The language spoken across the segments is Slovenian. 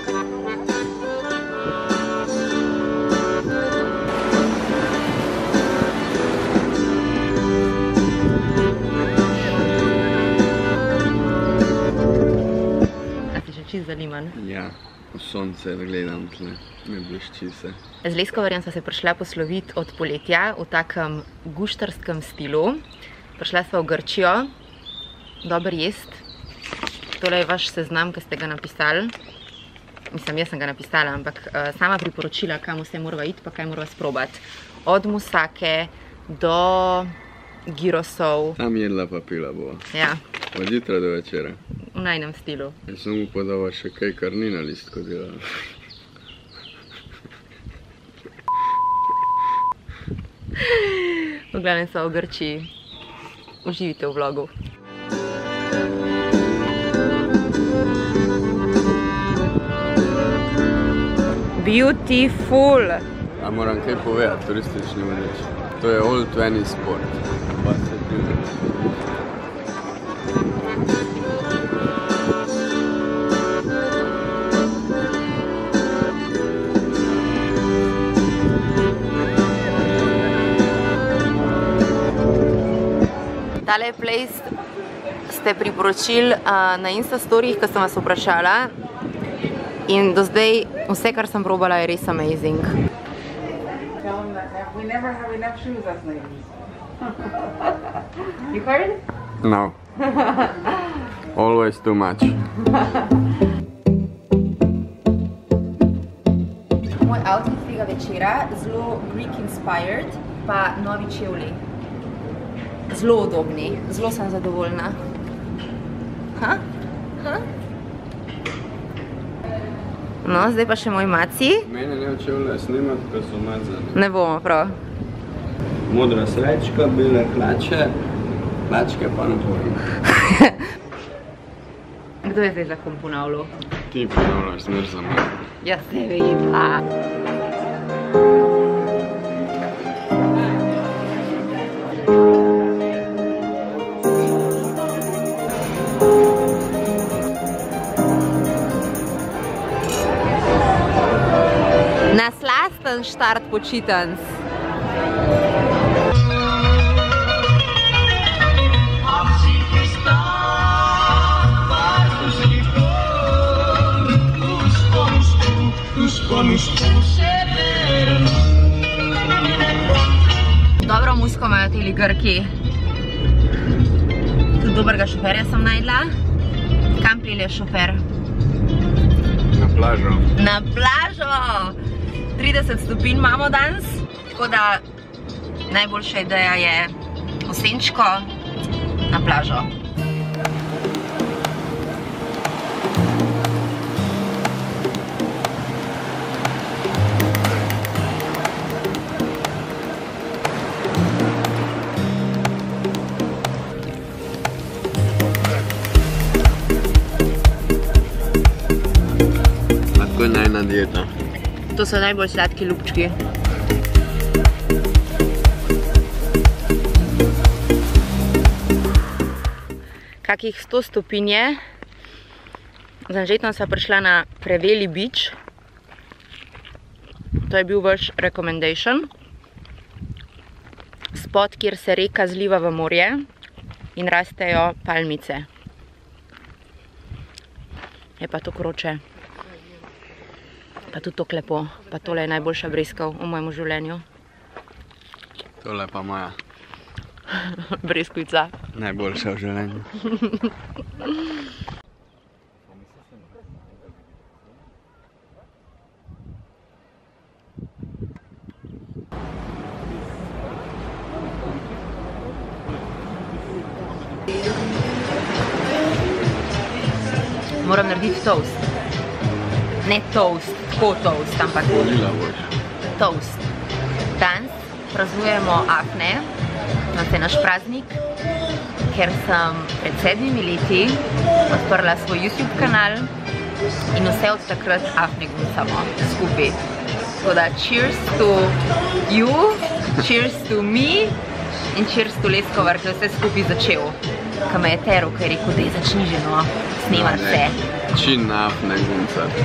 Zaniman. Ja, v sonce gledam tle, me blešči se. Z Leskovarjem sva se prišla posloviti od poletja v takem guštarskem stilu. Prišla sva v Grčijo, dober jest. Tole je vaš seznam, ki ste ga napisali. Mislim, jaz sem ga napisala, ampak sama priporočila, kam vse morava iti, pa kaj morava sprobati. Od musake do girosov. Tam jedla pa pila bova. Ja. Od jutra do večera. V najnem stilu. Jaz sem upal, da bo še kaj, kar ni na listku delala. V glavnem so v Grčiji. Uživite v vlogu. Beautiful! A moram kaj povedati, turistični vodič. To je Old Venice Port. Tale place ste priporočili na Instastorjih, ko sem vas vprašala. In do zdaj vse, kar sem probala, je res amazing. You heard? No. Always too much. Moj outfit tega večera, zelo Greek inspired, pa novi čevlji. Zelo udobni, zelo sem zadovoljna. No, zdaj pa še moj maci. Mene ne čevlje snimati, ker so mazani. Ne bomo prav. Modra srečka, bele hlače, hlačke pa ne povem. Kdo je zdaj zakon ponavljal? Ti ponavljaš zmer za mene. Ja, seveda. Na slasten štart počitnic. Dobro musko imajo teli Grki. Tudi dobrega šoferja sem najdla. Kam pelje šofer? Na plažo. Na plažo! 30 stopinj imamo danes, tako da najboljša ideja je v senčko na plažo. Tako je najna dieta. To so najbolj sladki ljubčki. Kakih 100 stopinj je. Z Anžetom sva prišla na Preveli beach. To je bil vaš recommendation. Spot, kjer se reka zliva v morje in rastejo palmice. Je pa to kroče. Pa tudi to klepo. Pa tole je najboljša breskov v mojem življenju. Tole pa moja. Breskvica. Najboljša v življenju. Moram narediti toast. Ne toast, tako toast, ampak toast. Danes praznujemo Afne, danes je naš praznik, ker sem pred 7 leti odprla svoj YouTube kanal in vse od takrat Afne guncamo skupaj. Tako da cheers to you, cheers to me in cheers to Leskovar, ki je vse skupaj začel. Ko me je teral, ker je rekel, da je začni že no, snemati se. Način na afne guncati.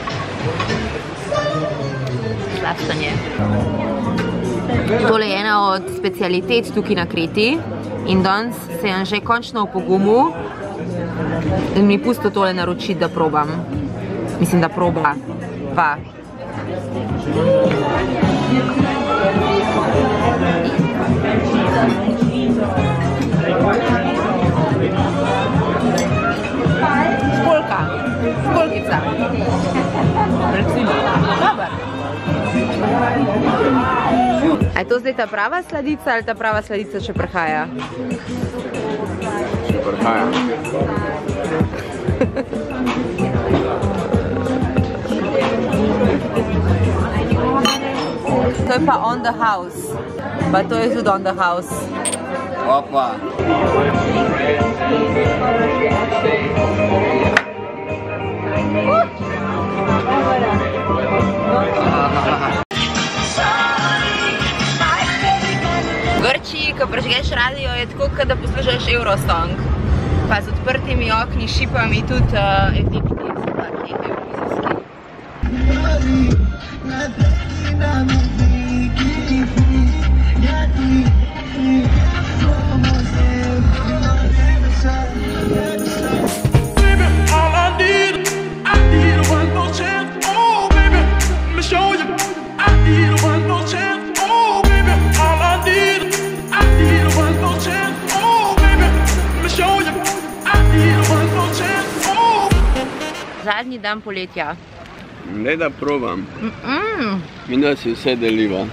Slaščanje. Tole je ena od specialitet tukaj na Kreti in danes se je že končno opogumil in mi pustil tole naročiti, da probam. Mislim, da proba. Va. Školka. Školkica. Recimo. Dobar. A je to zdaj ta prava sladica ali ta prava sladica še prihaja? Še prihaja. To je pa on the house. Pa to je tudi on the house. Opa. V Grčiji, ko prežgeš radio, je tako, kot da poslušaš Eurosong. Pa z odprtimi okni, šipami, tudi FDP, taki evrovizijski. Zadnji dan poletja. Daj da probam. In da si vse deliva.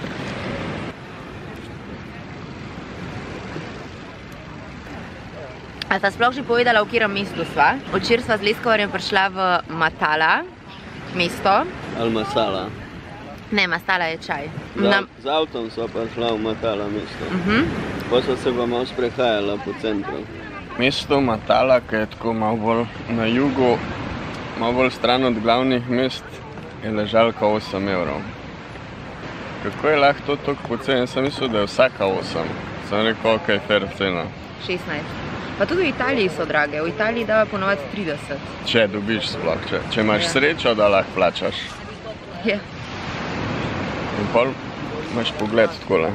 A sta sploh že povedala, v katerem mestu sva? Včeraj sva z Leskovarjem prišla v Matala mesto. Ali Masala. Ne, Masala je čaj. Z avtom sva prišla v Matala mesto. Pa sva se pa malo sprehajala po centru. Mesto Matala, ki je tako malo bolj na jugu, malo bolj stran od glavnih mest, je ležalka 8 evrov. Kako je lahko to toliko poceni? Sem mislil, da je vsaka 8. Sem rekel, ok, fair cena. 16. Pa tudi v Italiji so drage. V Italiji dava ponovati 30. Če dobiš sploh, če imaš srečo, da lahko plačaš. Ja. In pol imaš pogled takole.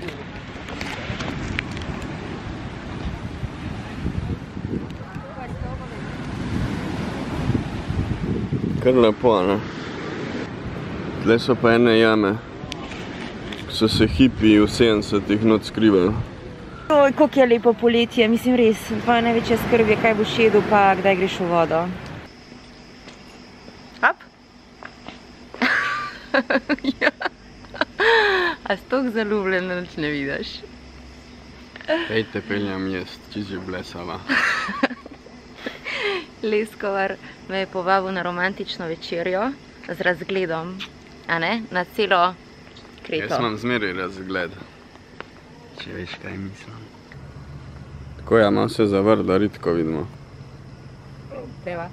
Kar lepo, ne? Tle so pa ene jame, ki so se hipiji v 70-ih not skrivali. Oj, koliko je lepo poletje, mislim res, tvoja največja skrb je, kaj boš jedel, pa kdaj greš v vodo. Hop. Ja. A si toliko zaljubljen, da nič ne vidiš? Ej, te peljam jest, čisto že blesava. Leskovar me je povabil na romantično večerjo z razgledom, a ne? Na celo Kreto. Jaz imam zmeraj razgled. Če veš, kaj mislim. Tako ja, malo se zavrt, da ritko vidimo. Treba.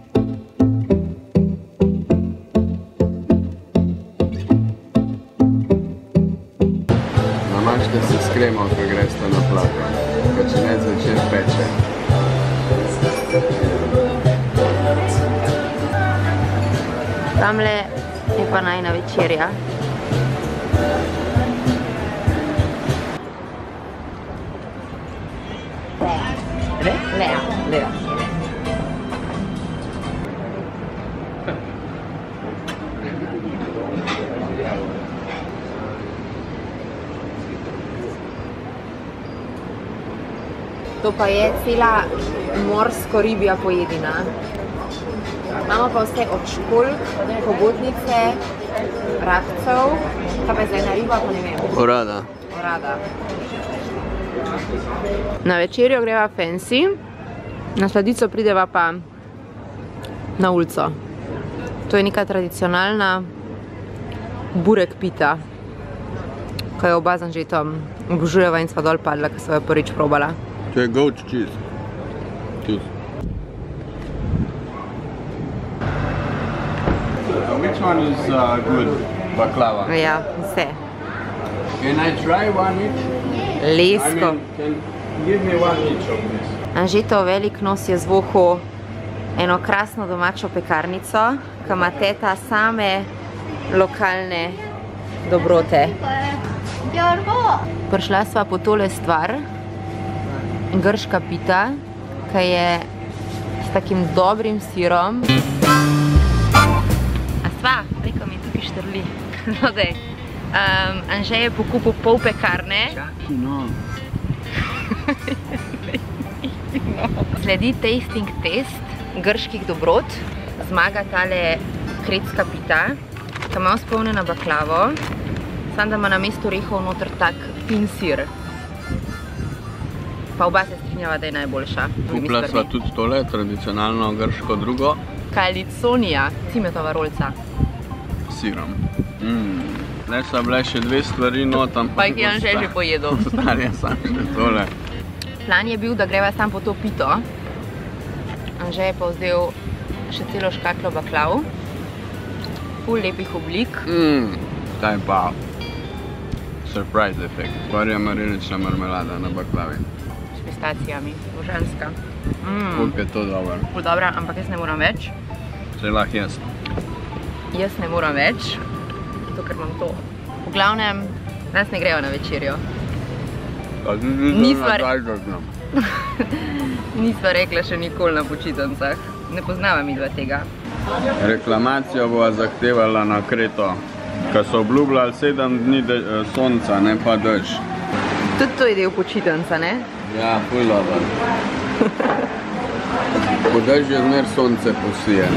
Namažite se s kremom, ko greste na plato, ker če ne začne peče. Tamle je pa najna večerja. Lea. To pa je cela morsko-ribja pojedina. Imamo pa vse od školjk, hobotnice, rakcev, kaj pa je zdaj ena riba, pa ne vem. Orada. Orada. Na večerjo greva fancy, na sladico prideva pa na ulico. To je neka tradicionalna burek pita, ko je oba z Anžetom obožujeva in sva dol padla, ko sva jo prvič probala. To je goat cheese. Which one is good? Baklava? Ja, vse. Can I try one each? Lesko. Give me one each of this. Anžetov velik nos je zvohal eno krasno domačo pekarnico, ki ima teta same lokalne dobrote. Prišla sva po tole stvar, grška pita, ki je s takim dobrim sirom. A sva, preko mi tukaj štrli. No dej, Anže je pokupil pol pekarne. Čaki, no. Sledi tasting test grških dobrot. Zmaga tale kretska pita, ki ima spolnjena baklavo, samo da ima na mesto orehov noter tak fin sir. Pa oba se strinjava, da je najboljša. Kupila sva tudi tole, tradicionalno grško drugo. Kaliconija, cimetova rolca. S sirom. Zdaj so bile še dve stvari notam. Pa jih je Anže že pojedel. Ostalje sam še tole. Plan je bil, da greva sam po to pito. Anže je pa vzel še celo škatlo baklav. Ful lepih oblik. Taj pa surprise efekt. Gorja marinična marmelada na baklavi. S pistacijami, božanska. Koliko je to dobro. Ful dobra, ampak jaz ne moram več. Če lahko jaz. Jaz ne moram več, zato ker imam to. V glavnem, danes ne grejo na večerjo. Nisva rekla še nikoli na počitnicah. Ne poznava midva tega. Reklamacijo bova zahtevala na Kreto, ker so obljubljali 7 dni sonca, ne pa dež. Tudi to je del počitnica, ne? Ja, ful dobro. Po dežju zmer sonce posije.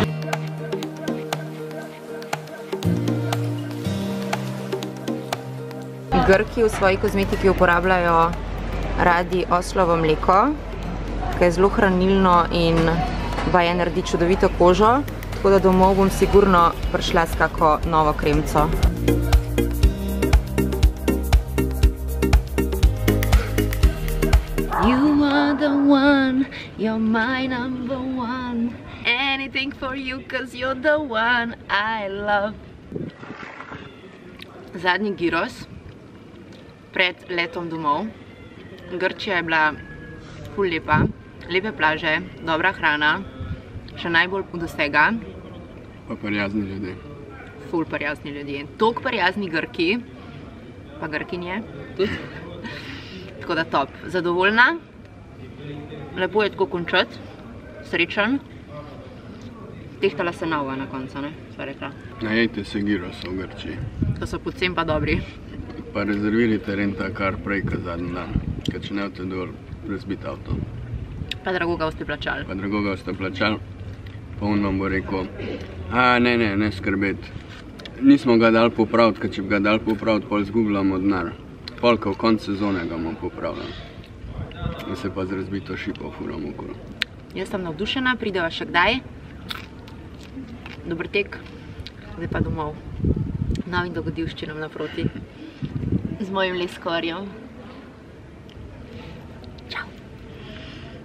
Grki v svoji kozmetiki uporabljajo radi oslovo mleko, ki je zelo hranilno in vaje naredi čudovito kožo, tako da domov bom sigurno prišla s kako novo kremco. You are the one, you're my number one. Anything for you, cause you're the one I love. Zadnji gyros pred letom domov. Grčija je bila ful lepa, lepe plaže, dobra hrana, še najbolj od vsega. Pa prijazni ljudje. Ful prijazni ljudje. Toliko prijazni Grki, pa Grkinje. Tako da top. Zadovoljna. Lepo je tako končati. Srečen. Tehtala se nova na koncu, ne? Sva rekla. Najejte se gyrosa v Grčiji. To so predvsem pa dobri. Pa rezervirajte renta kar prej, kot zadnji dan. Ker če ne boste dol razbiti avto. Pa drago ga boste plačali. Pa drago ga boste plačali. Pa on vam bo rekel, ne skrbeti. Nismo ga dali popraviti, ker če bi ga dali popraviti, pol zgubljamo denar. Polka v konc sezone ga bomo popravljali. In se pa z razbito šipo furamo okolo. Jaz sem navdušena, prideva še kdaj. Dober tek. Zdaj pa domov. Novim dogodivščinam naproti. Z mojim leskarjem.